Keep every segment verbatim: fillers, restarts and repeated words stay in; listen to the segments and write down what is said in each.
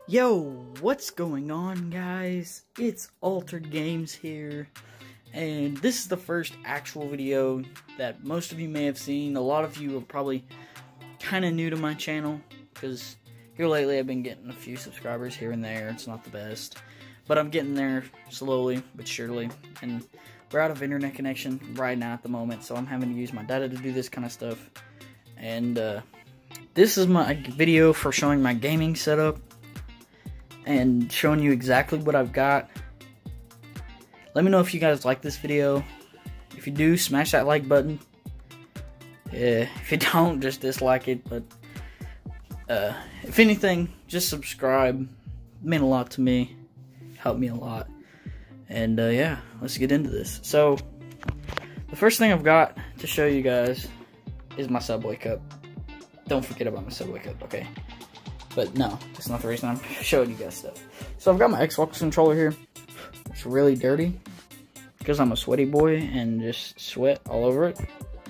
Yo, what's going on, guys? It's Altered Games here, and this is the first actual video that most of you may have seen. A lot of you are probably kind of new to my channel, because here lately I've been getting a few subscribers here and there. It's not the best, but I'm getting there slowly but surely, and we're out of internet connection right now at the moment, so I'm having to use my data to do this kind of stuff. And uh, this is my video for showing my gaming setup and showing you exactly what I've got. Let me know if you guys like this video. If you do, smash that like button. Yeah, if you don't, just dislike it. But uh, if anything, just subscribe. It meant a lot to me. Helped me a lot. And uh, yeah, let's get into this. So, the first thing I've got to show you guys is my Subway cup. Don't forget about my Subway cup, okay? But no, that's not the reason I'm showing you guys stuff. So I've got my Xbox controller here. It's really dirty because I'm a sweaty boy and just sweat all over it.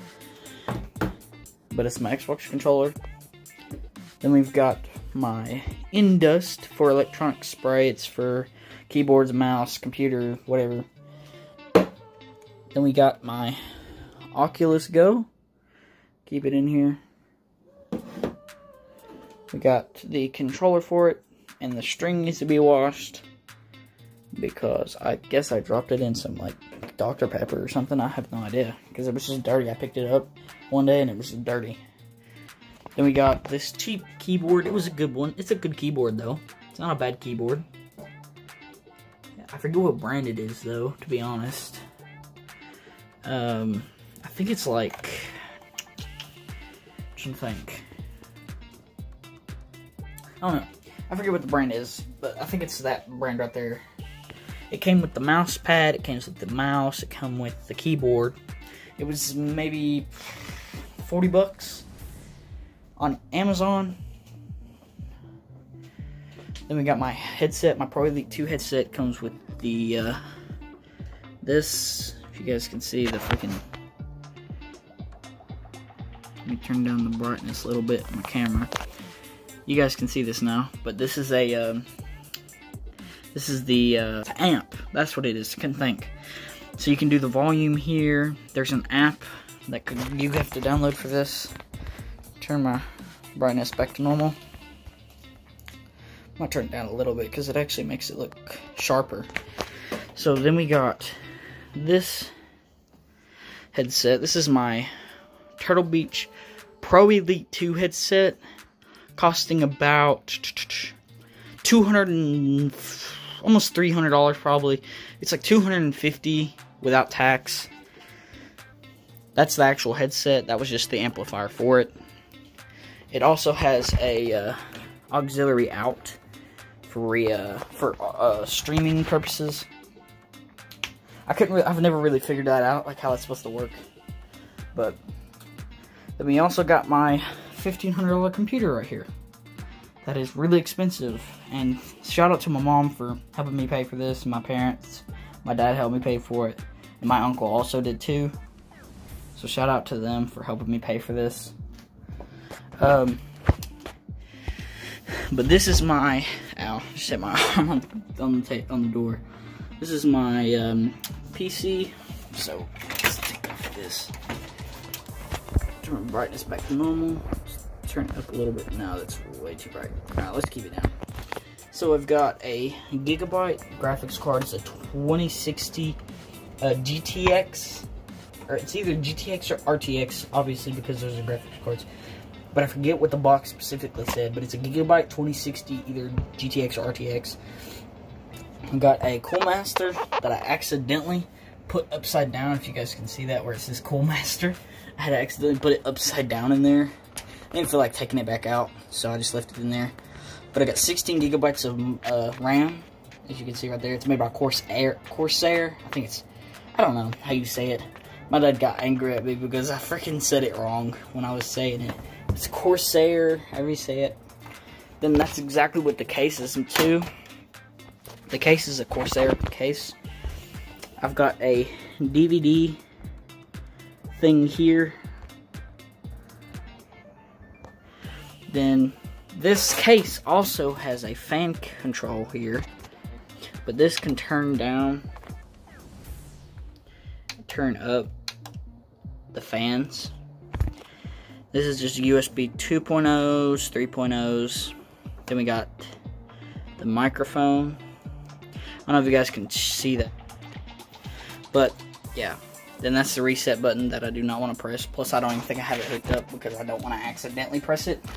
But it's my Xbox controller. Then we've got my Indust for electronic spray. It's for keyboards, mouse, computer, whatever. Then we got my Oculus Go. Keep it in here. We got the controller for it, and the string needs to be washed because I guess I dropped it in some like Doctor Pepper or something. I have no idea because it was just dirty. I picked it up one day and it was just dirty. Then we got this cheap keyboard. It was a good one. It's a good keyboard though. It's not a bad keyboard. I forget what brand it is though, to be honest. Um, I think it's like, I'm trying to think. I don't know. I forget what the brand is, but I think it's that brand right there. It came with the mouse pad, it came with the mouse, it came with the keyboard. It was maybe forty bucks on Amazon. Then we got my headset. My Pro Elite two headset comes with the, uh, this, if you guys can see the freaking, let me turn down the brightness a little bit on my camera. You guys can see this now, but this is a, um, this is the uh, amp. That's what it is. Couldn't think. So you can do the volume here. There's an app that could, you have to download for this. Turn my brightness back to normal. I'm gonna turn it down a little bit because it actually makes it look sharper. So then we got this headset. This is my Turtle Beach Pro Elite two headset. Costing about two hundred and almost three hundred dollars probably. It's like two hundred fifty without tax. That's the actual headset. That was just the amplifier for it. It also has a uh, auxiliary out for uh, for uh, streaming purposes. I couldn't. Really, I've never really figured that out, like how that's supposed to work. But then we also got my fifteen hundred dollar computer right here. That is really expensive, and shout out to my mom for helping me pay for this, and my parents. My dad helped me pay for it, and my uncle also did too. So shout out to them for helping me pay for this. Um, but this is my, ow, just hit my arm on, on, the, on the door. This is my um, P C, so let's take off this. Turn the brightness back to normal. Turn it up a little bit. No, that's way too bright. Alright, let's keep it down. So I've got a gigabyte graphics card. It's a twenty sixty uh, G T X. Or it's either G T X or R T X, obviously, because those are graphics cards. But I forget what the box specifically said. But it's a gigabyte twenty sixty, either G T X or R T X. I've got a Coolmaster that I accidentally put upside down. If you guys can see that, where it says Coolmaster. I had to accidentally put it upside down in there. I didn't feel like taking it back out, so I just left it in there. But I got sixteen gigabytes of uh, RAM, as you can see right there. It's made by Corsair. Corsair, I think it's, I don't know how you say it. My dad got angry at me because I freaking said it wrong when I was saying it. It's Corsair, however you say it. Then that's exactly what the case is too. The case is a Corsair case. I've got a D V D thing here. Then This case also has a fan control here, but this can turn down, turn up the fans. This is just U S B two point ohs, three point ohs. Then we got the microphone. I don't know if you guys can see that, but yeah. Then that's the reset button that I do not want to press. Plus, I don't even think I have it hooked up because I don't want to accidentally press it.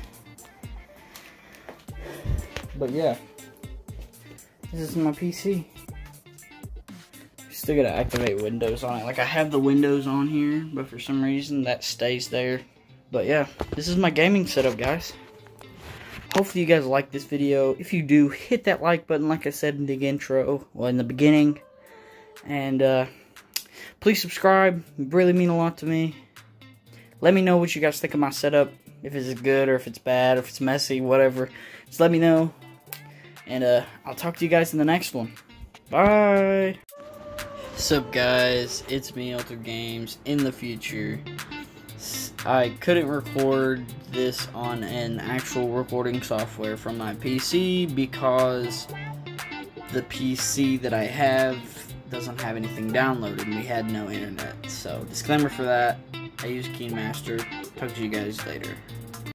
But yeah, this is my P C. Still gotta activate Windows on it. Like, I have the Windows on here, but for some reason that stays there. But yeah, this is my gaming setup, guys. Hopefully you guys like this video. If you do, hit that like button like I said in the intro, well, in the beginning. And uh, please subscribe. It really mean a lot to me. Let me know what you guys think of my setup. If it's good or if it's bad or if it's messy, whatever. Just let me know. And uh, I'll talk to you guys in the next one. Bye. What's up, guys? It's me, Altered Games, in the future. I couldn't record this on an actual recording software from my P C because the P C that I have doesn't have anything downloaded and we had no internet. So, disclaimer for that. I use KeyMaster. Talk to you guys later.